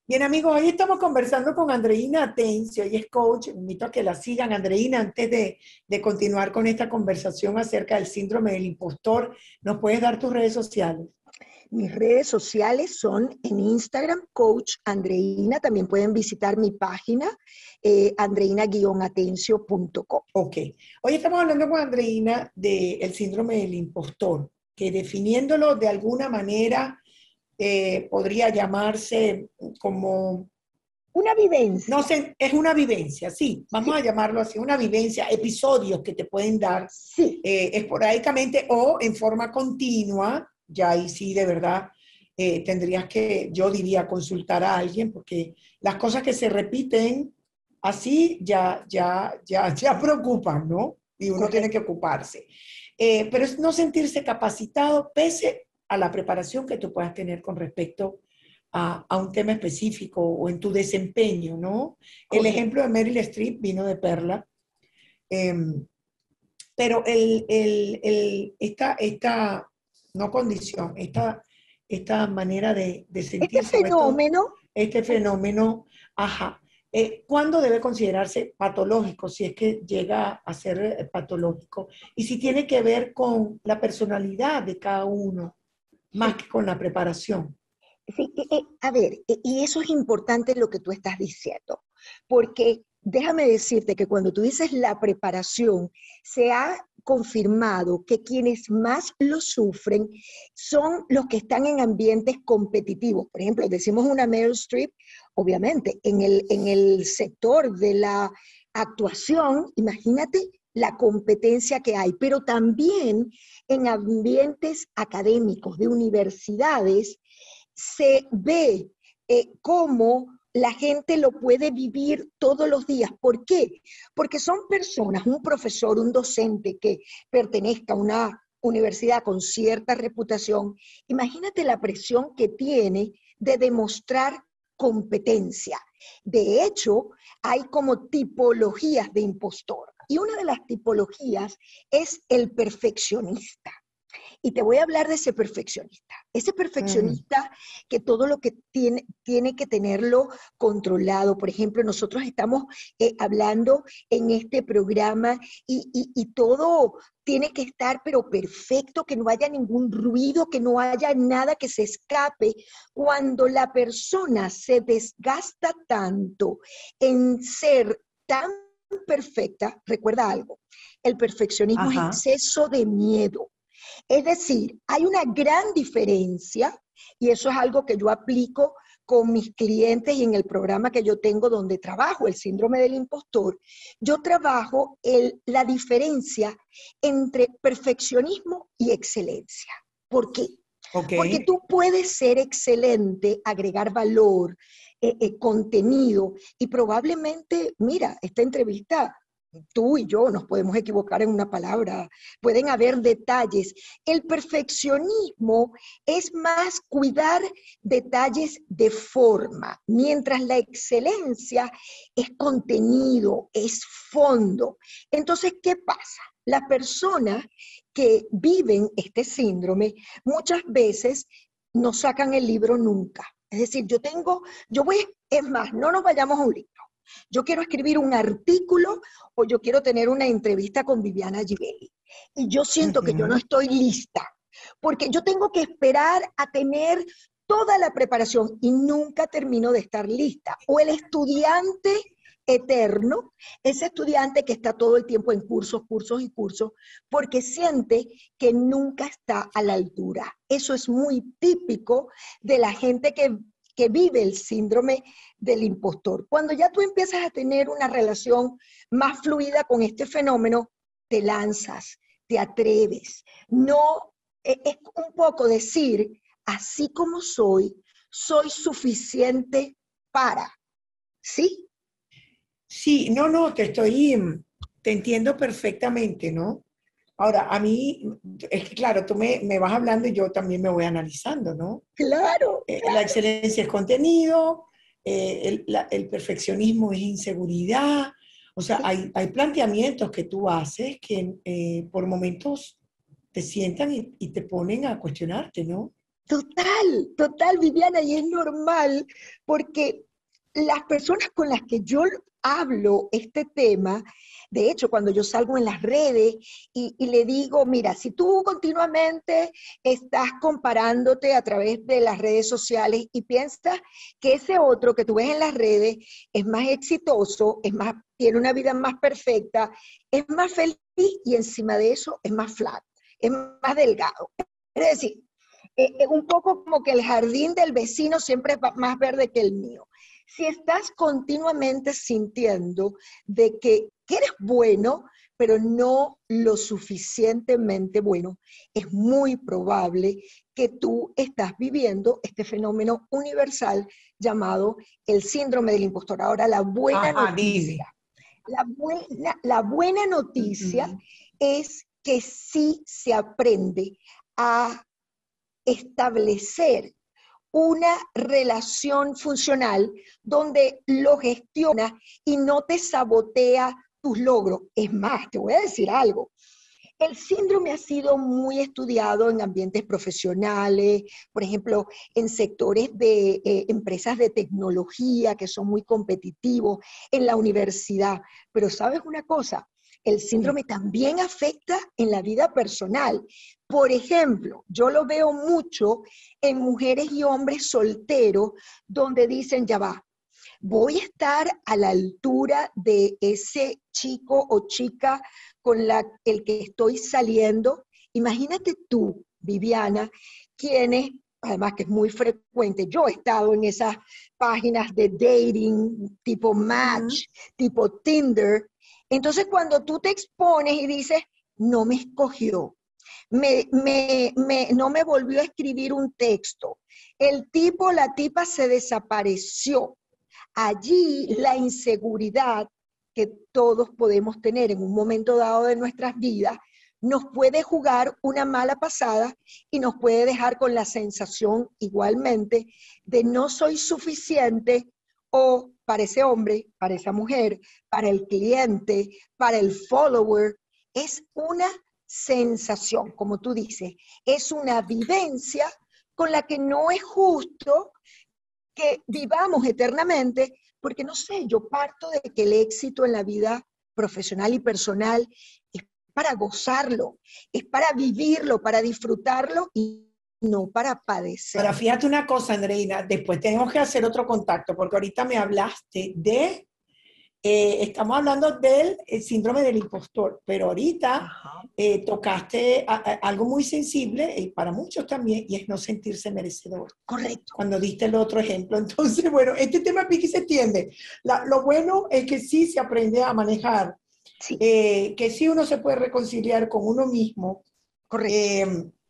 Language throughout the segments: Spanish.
Bien, amigos, hoy estamos conversando con Andreina Atencio, ella es coach. Invito a que la sigan. Andreina, antes de continuar con esta conversación acerca del síndrome del impostor, ¿nos puedes dar tus redes sociales? Mis redes sociales son en Instagram, Coach Andreina. También pueden visitar mi página, andreina-atencio.com. Ok. Hoy estamos hablando con Andreina del síndrome del impostor, que definiéndolo de alguna manera podría llamarse como, Una no vivencia. sé, es una vivencia, sí, vamos Sí, a llamarlo así, una vivencia, episodios que te pueden dar sí, esporádicamente o en forma continua, ya ahí sí de verdad tendrías que, yo diría, consultar a alguien, porque las cosas que se repiten así ya preocupan, ¿no? Y uno tiene que correcto. ocuparse. Pero es no sentirse capacitado pese a la preparación que tú puedas tener con respecto a un tema específico o en tu desempeño, ¿no? El ejemplo Correcto. de Meryl Streep vino de Perla, eh, pero esta, no condición, esta manera de Este sentirse o fenómeno, este fenómeno, ajá, ¿cuándo debe considerarse patológico? Si es que llega a ser patológico y si sí, tiene que ver con la personalidad de cada uno, más sí, que con la preparación. sí, a ver, y eso es importante lo que tú estás diciendo, porque déjame decirte que cuando tú dices la preparación, se ha confirmado que quienes más lo sufren son los que están en ambientes competitivos. Por ejemplo, decimos una Meryl Streep, obviamente, en el sector de la actuación, imagínate la competencia que hay, pero también en ambientes académicos de universidades se ve cómo la gente lo puede vivir todos los días. ¿Por qué? Porque son personas, un profesor, un docente que pertenezca a una universidad con cierta reputación. Imagínate la presión que tiene de demostrar competencia. De hecho, hay como tipologías de impostor. Y una de las tipologías es el perfeccionista. Y te voy a hablar de ese perfeccionista. Ese Ujú. perfeccionista que todo lo que tiene que tenerlo controlado. Por ejemplo, nosotros estamos hablando en este programa y todo tiene que estar pero perfecto, que no haya ningún ruido, que no haya nada que se escape. Cuando la persona se desgasta tanto en ser tan perfecta, recuerda algo, el perfeccionismo es Ajá. exceso de miedo. Es decir, hay una gran diferencia y eso es algo que yo aplico con mis clientes y en el programa que yo tengo donde trabajo el síndrome del impostor. Yo trabajo la diferencia entre perfeccionismo y excelencia. ¿Por qué? Ok. Porque tú puedes ser excelente, agregar valor, contenido y probablemente, mira, esta entrevista tú y yo nos podemos equivocar en una palabra, pueden haber detalles. El perfeccionismo es más cuidar detalles de forma, mientras la excelencia es contenido, es fondo. Entonces, ¿qué pasa? Las personas que viven este síndrome muchas veces no sacan el libro nunca. Es decir, yo voy, es más, no nos vayamos a un libro. Yo quiero escribir un artículo o yo quiero tener una entrevista con Viviana Givelli. Y yo siento que yo no Ujú. estoy lista, porque yo tengo que esperar a tener toda la preparación y nunca termino de estar lista. O el estudiante eterno, ese estudiante que está todo el tiempo en cursos, cursos y cursos, porque siente que nunca está a la altura. Eso es muy típico de la gente que vive el síndrome del impostor. Cuando ya tú empiezas a tener una relación más fluida con este fenómeno, te lanzas, te atreves. No, es un poco decir, así como soy suficiente para, ¿sí? Sí, no, no, te entiendo perfectamente, ¿no? Ahora, a mí, es que claro, tú me vas hablando y yo también me voy analizando, ¿no? Claro, La claro. excelencia es contenido, el perfeccionismo es inseguridad, o sea, Sí. hay planteamientos que tú haces que por momentos te sientan y te ponen a cuestionarte, ¿no? Total, total, Viviana, y es normal porque las personas con las que yo hablo este tema, de hecho, cuando yo salgo en las redes y le digo, mira, si tú continuamente estás comparándote a través de las redes sociales y piensas que ese otro que tú ves en las redes es más exitoso, es más, tiene una vida más perfecta, es más feliz y encima de eso es más flaco, es más delgado. Es decir, un poco como que el jardín del vecino siempre es más verde que el mío. Si estás continuamente sintiendo de que eres bueno, pero no lo suficientemente bueno, es muy probable que tú estás viviendo este fenómeno universal llamado el síndrome del impostor. Ahora, Ajá, dime. la buena noticia Ujú. es que sí se aprende a establecer una relación funcional donde lo gestiona y no te sabotea tus logros. Es más, te voy a decir algo. El síndrome ha sido muy estudiado en ambientes profesionales, por ejemplo, en sectores de empresas de tecnología que son muy competitivos, en la universidad. Pero ¿sabes una cosa? El síndrome también afecta en la vida personal. Por ejemplo, yo lo veo mucho en mujeres y hombres solteros donde dicen, ya va, voy a estar a la altura de ese chico o chica con el que estoy saliendo. Imagínate tú, Viviana, quienes, además que es muy frecuente, yo he estado en esas páginas de dating tipo Ujú. Match, tipo Tinder. Entonces cuando tú te expones y dices, no me escogió, no me volvió a escribir un texto, el tipo, la tipa se desapareció. Allí la inseguridad que todos podemos tener en un momento dado de nuestras vidas nos puede jugar una mala pasada y nos puede dejar con la sensación igualmente de no soy suficiente o para ese hombre, para esa mujer, para el cliente, para el follower. Es una sensación, como tú dices, es una vivencia con la que no es justo que vivamos eternamente, porque no sé, yo parto de que el éxito en la vida profesional y personal es para gozarlo, es para vivirlo, para disfrutarlo y no para Ahora, padecerlo. fíjate una cosa, Andreina, después tenemos que hacer otro contacto, porque ahorita me hablaste de, estamos hablando del síndrome del impostor, pero ahorita Ajá. tocaste algo muy sensible y para muchos también, y es no sentirse merecedor. Correcto. Cuando diste el otro ejemplo. Entonces, bueno, este tema pique se entiende. Lo bueno es que sí se aprende a manejar, Sí, que sí uno se puede reconciliar con uno mismo correcto. eh,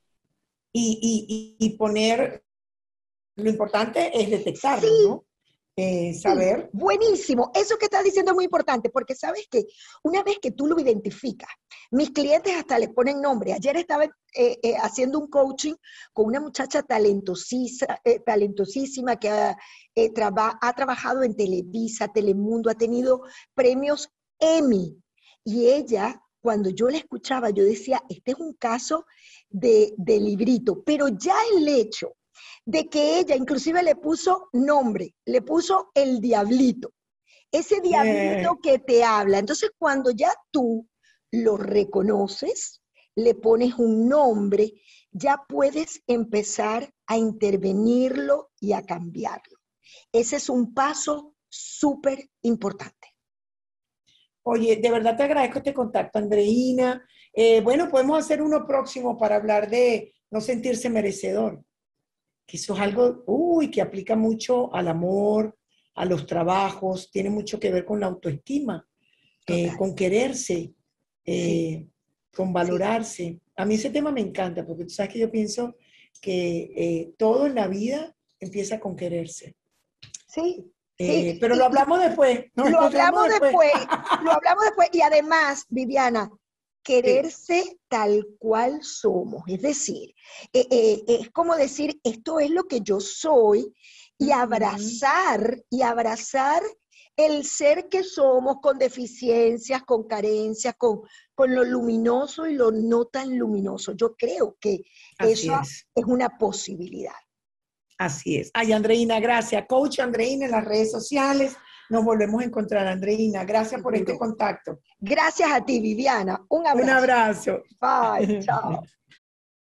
y poner, lo importante es detectarlo, Sí, ¿no? sí, Saber. buenísimo. Eso que estás diciendo es muy importante porque sabes que una vez que tú lo identificas, mis clientes hasta le ponen nombre. Ayer estaba haciendo un coaching con una muchacha talentosísima que ha trabajado en Televisa, Telemundo, ha tenido premios Emmy. Y ella, cuando yo la escuchaba, yo decía, este es un caso de librito, pero ya el hecho de que ella inclusive le puso nombre, le puso el diablito, ese Eh, diablito que te habla. Entonces, cuando ya tú lo reconoces, le pones un nombre, ya puedes empezar a intervenirlo y a cambiarlo. Ese es un paso súper importante. Oye, de verdad te agradezco este contacto, Andreina. Bueno, podemos hacer uno próximo para hablar de no sentirse merecedor, que eso es algo, uy, que aplica mucho al amor, a los trabajos, tiene mucho que ver con la autoestima, Total. con quererse, Sí, eh, con sí, valorarse. A mí ese tema me encanta, porque tú sabes que yo pienso que todo en la vida empieza con quererse. sí, sí. Pero lo hablamos después, nos Lo encontramos hablamos después. después, lo hablamos después. Y además, Viviana, Sí. quererse tal cual somos. Es decir, es como decir, esto es lo que yo soy Ujú. y abrazar el ser que somos con deficiencias, con carencias, con lo luminoso y lo no tan luminoso. Yo creo que Así eso es. es una posibilidad. Así es. Ay, Andreina, gracias. Coach Andreina en las redes sociales. Nos volvemos a encontrar, Andreina. Gracias por este Seguro. contacto. Gracias a ti, Viviana. Un Un abrazo. abrazo. Bye. Chao.